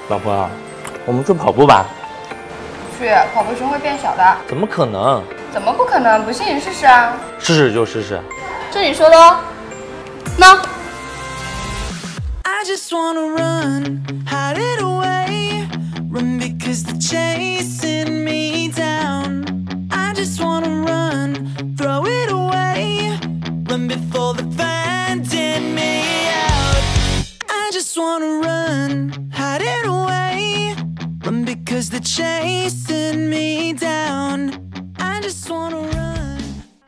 老婆，我们去跑步吧。 去跑步胸会变小的。 怎么可能？ 怎么不可能？不信你试试啊！ 试试就试试。 这你说的哦。那。 I just wanna run, hide it away, run because they're chasing me down. I just wanna run, throw it away, run before they're finding me out. I just wanna run, hide it away, run because they're chasing me down. I just wanna run.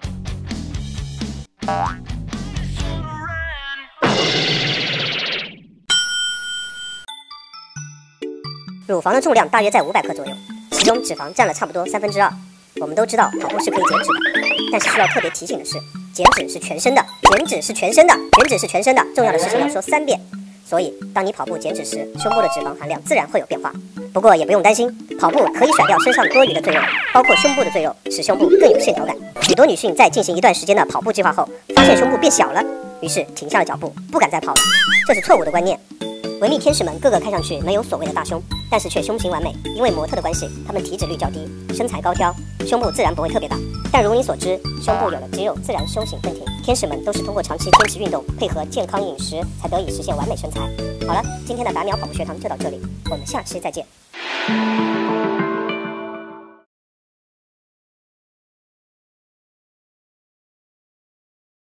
乳房的重量大约在500克左右，其中脂肪占了差不多2/3。我们都知道跑步是可以减脂的，但是需要特别提醒的是，减脂是全身的，减脂是全身的，减脂是全身的。重要的事情要说3遍。所以，当你跑步减脂时，胸部的脂肪含量自然会有变化。不过也不用担心，跑步可以甩掉身上多余的赘肉，包括胸部的赘肉，使胸部更有线条感。许多女性在进行一段时间的跑步计划后，发现胸部变小了，于是停下了脚步，不敢再跑了。这是错误的观念。维密天使们个个看上去没有所谓的大胸，但是却胸型完美，因为模特的关系，她们体脂率较低，身材高挑，胸部自然不会特别大。但如你所知，胸部有了肌肉，自然胸型更挺。天使们都是通过长期坚持运动，配合健康饮食，才得以实现完美身材。好了，今天的8秒跑步学堂就到这里，我们下期再见。